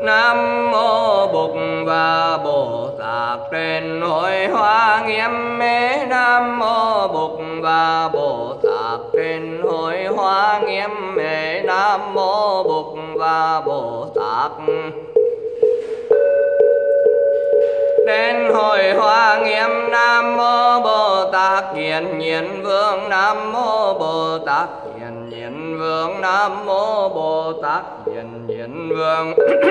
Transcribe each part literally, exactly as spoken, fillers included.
Nam mô Bụt và Bồ Tát trên hội hoa nghiêm mê. Nam mô Bụt và Bồ Tát trên hội hoa nghiêm mê. Nam mô Bụt và Bồ Tát đến hội hoa nghiêm. Nam mô Bồ Tát Hiền Nhiên Vương. Nam mô Bồ Tát Hiền Nhiên Vương. Nam mô Bồ Tát Hiền Nhiên Vương.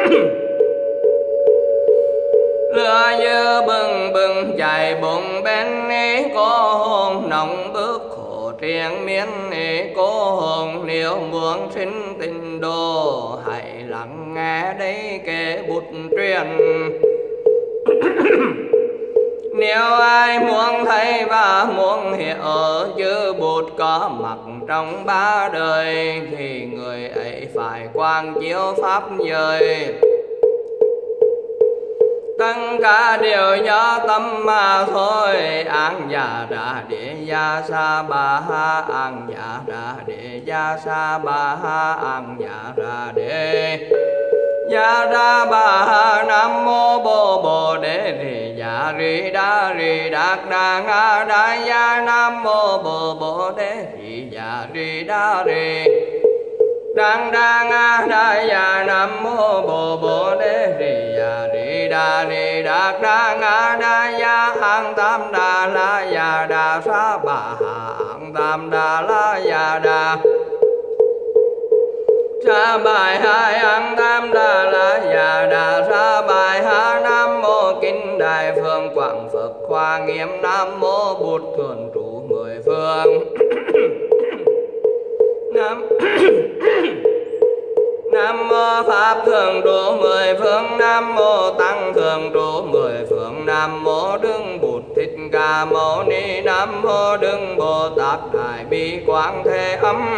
Lửa như bừng bừng chạy bùng bên ý cô hồn nóng bước khổ triền miên ý cô hồn. Nếu muốn sinh tình đồ hãy lắng nghe đây kể Bụt truyền. Nếu ai muốn thấy và muốn hiểu chữ Bụt có mặt trong ba đời thì người ấy phải quang chiếu pháp giới. Tất cả đều do tâm mà thôi. An già đà đệ gia sa ba ha. An già đà đệ gia sa ba ha. An già đà đệ gia đa ba ha. Nam mô Bồ Bồ Đề Rì Dạ Rì Đa Rì Đạc Đà Nga Đa Ya. Nam mô Bồ Bồ Đề Rì Dạ Rì Đa Rì Đăng Đa Nga Đa Ya. Nam mô Bồ Bồ Đề Rì Dạ Rì Đa Rì Đạc Đà Nga Đa Ya. An Tam Đà La Ya Đà Sa Ba Ha. An Tam Đà La Ya Đà Sa bài hai. An Tam Đà La Ya Đà Sa bài ha. Nam mô Kinh Đại Phương Quảng Phật Hoa Nghiêm. Nam mô Bụt Thường Trụ Mười Phương. Nam Nam mô Pháp Thường Trụ Mười Phương. Nam mô Tăng Thường Trụ Mười Phương. Nam mô Đức Bụt Thích Ca Mâu Ni. Nam mô Đức Bồ Tát Đại Bi Quang Thế Âm.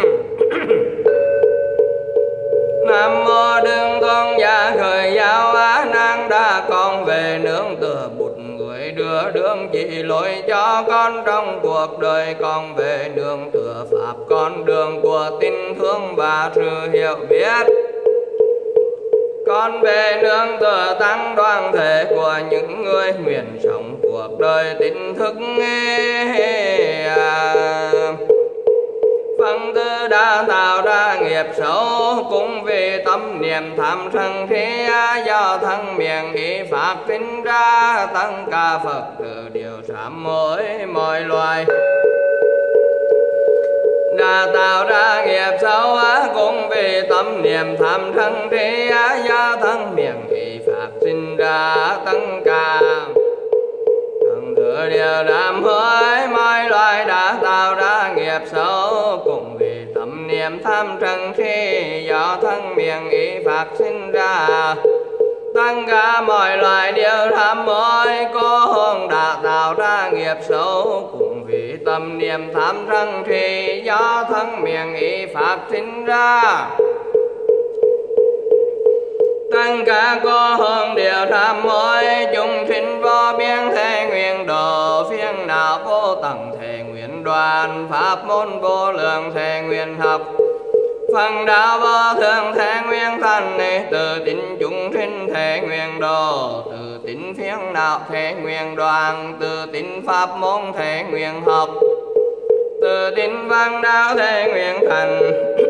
Nam mô Đức Con Gia Khởi Giáo Á Nan Đa. Con về nương tựa Bụt người đưa đường chỉ lối cho con trong cuộc đời. Con về nương tựa Pháp con đường của tình thương và sự hiểu biết. Con về nương tựa tăng đoàn thể của những người nguyện sống cuộc đời tỉnh thức. Phân tư đã tạo ra nghiệp xấu cũng vì tâm niệm tham sân si. Do thân miệng ý phát sinh ra tất cả Phật tử đều sám hối mọi loài. Đã tạo ra nghiệp xấu cũng vì tâm niệm tham sân si. Do thân miệng ý phát sinh ra tất cả Phật tử đều sám hối mọi loài. Đã tạo ra nghiệp xấu cũng vì tâm niệm tham sân si. Do thân miệng ý phát sinh ra tất cả mọi loài đều tham hối. Cô hồn đã tạo ra nghiệp xấu cũng vì tâm niệm tham sân si. Do thân miệng ý phát sinh ra tất cả cô hồn đều tham hối. Chúng sinh vô biên thể nguyện độ. Phiền não vô tận thể nguyện đoàn. Pháp môn vô lượng thể nguyện học. Phần đạo vô thường thể nguyện thành. Từ tính chúng sinh thể nguyện độ. Từ tính phiền não thể nguyện đoàn. Từ tính pháp môn thể nguyện học. Từ tính văn đạo thể nguyện thành.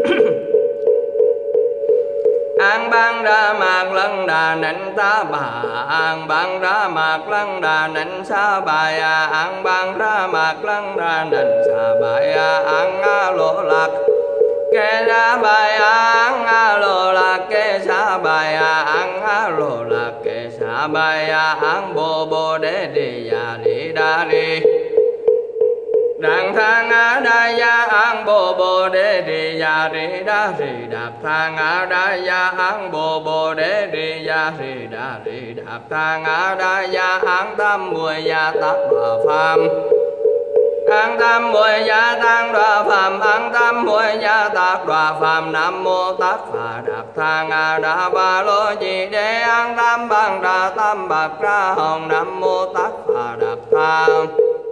An bang ra mạc lăng đà nịnh ta bà. An bang ra mạc lăng đà nịnh sa bài. An bang ra mạc lăng đà nịnh sa bài. An a lộ lạc kê sa bài. An a lộ lạc kê sa bài. An a lộ lạc kê sa bài. An bồ bồ đế đi ya đi đa đi Đặng thang á đa ya. An bồ bồ đế đi ya đi đa đi đạp thang á đa ya. An bồ bồ đế đi ya đi đa đi đạp thang á đa ya. An tam muội ya tát bà phàm. An tam muội ya tăng đoà phàm. An tam muội ya tát đoà phàm. Nam mô tát phà đạp thang á đa ba lô di đế. An tam bang đà tam bạc ra hồng. Nam mô tát phà đạp thang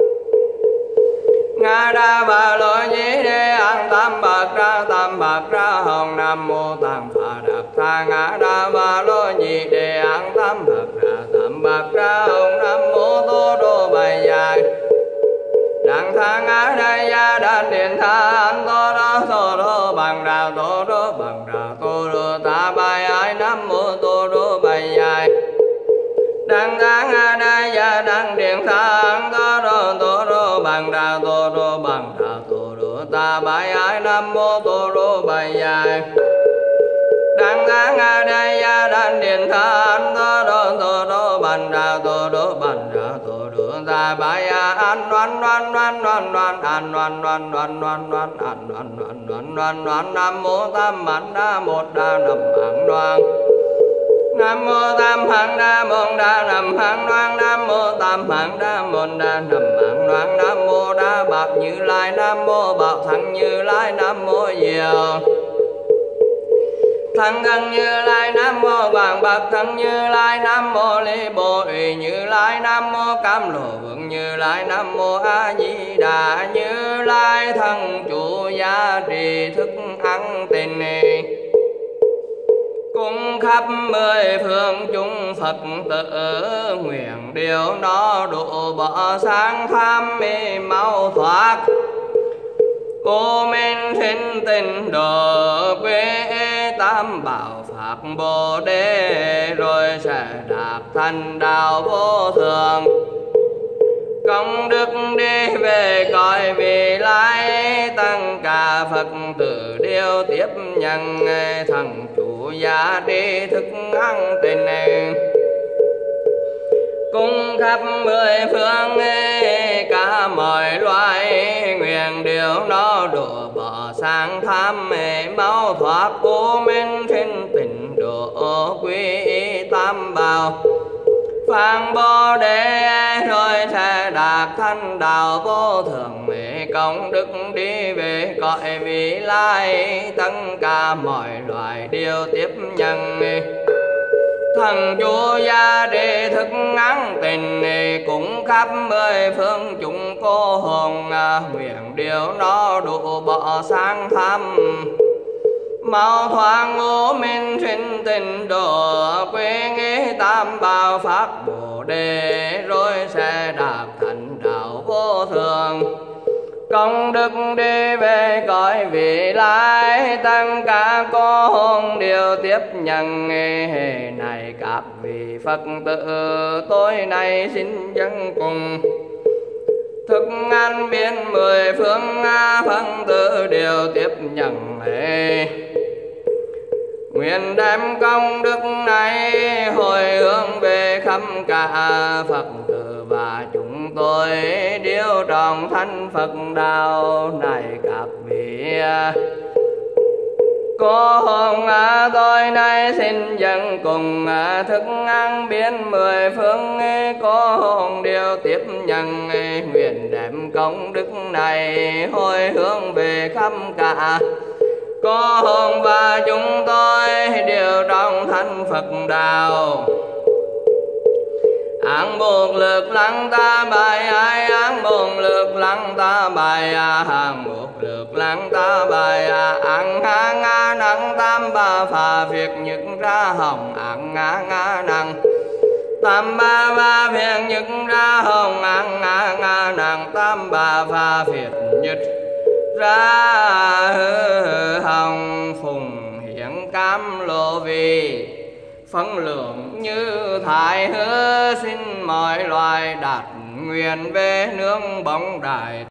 Nga đa bà lô di đế. An tam bạc ra tam bạc ra hồng. Nam mô tát phà đạp thang Nga đa bà lô di nhị đề an tam bạc ra tam bạc ra ông nam mô tô đô bài dài đặng thang á đây gia đan điện than tô đô tô đô bằng ra tô đô bằng ra tô đô ta bài ai nam mô tô đô bài dài đặng thang á đây gia đan điện than tô đô tô đô bằng ra tô đô bằng ra tô đô ta bài ai nam mô tô đô bài dài đặng thang á đây gia đan điện than tô đô tô đô bằng ra tô đô bằng ra tô đô ta bài an đoan đoan đoan đoan đoan an đoan đoan đoan đoan đoan an đoan đoan đoan đoan đoan nam mô tam man đa một đa nam hạng đoan nam mô tam hạng đa môn đa nam hạng đoan nam mô tam hạng đa môn đa nam hạng đoan nam mô đa bạc Như Lai nam mô bảo thắng Như Lai nam mô diệu thắng thân Như Lai nam mô vàng bạc thân Như Lai nam mô Lê Bồ ủy Như Lai nam mô Cam Lồ Vượng Như Lai nam mô A Di Đà Như Lai thân chủ gia trì thức ăn tình cung khắp mười phương chúng Phật tử nguyện điều nó độ bỏ sáng tham mê mau thoát cô minh thinh tình độ quê tam bảo pháp bồ đề rồi sẽ đạt thành đạo vô thượng công đức đi về cõi vị lai tăng cả Phật tử đều tiếp nhận thằng chủ gia đi thức ăn tình cung khắp mười phương cả mọi loài nguyện điều nó đổ bỏ sang tham mau thoát cô minh thiên tình độ quy tam bảo phang bồ đề rồi sẽ đạt thành đạo vô thượng công đức đi về cõi vị lai tất cả mọi loài đều tiếp nhận thần chúa gia đề thức ngắn tình cũng khắp mười phương chúng cô hồn nguyện điều nó đủ bỏ sang tham mau thoáng ngũ minh sinh tình độ quê nghe tam bảo pháp bồ đề rồi sẽ đạt thành đạo vô thượng công đức đi về cõi vị lai tất cả cô hồn đều tiếp nhận hề này các vị Phật tử tôi này xin dân cùng thức ăn biến mười phương Phật tử đều tiếp nhận hề nguyện đem công đức này hồi hướng về khắp cả Phật tử và chúng tôi điêu tròn thanh Phật đạo này các vị cô hồn tôi nay xin dâng cùng thức ăn biến mười phương cô hồn đều tiếp nhận nguyện đem công đức này hồi hướng về khắp cả cô hồn và chúng tôi đều trong thanh Phật đạo an buộc lực lăng ta bài ai an buộc lực lăng ta bài an buộc lực lăng ta bài an nga nga năng tam ba phà việc những ra hồng an nga nga năng tam ba ba việc những ra hồng an nga nga năng tam ba phà việc nhất ra hồng phùng hiện cam lộ vì phân lượng như thái hứa xin mọi loài đạt nguyện về nương bóng đài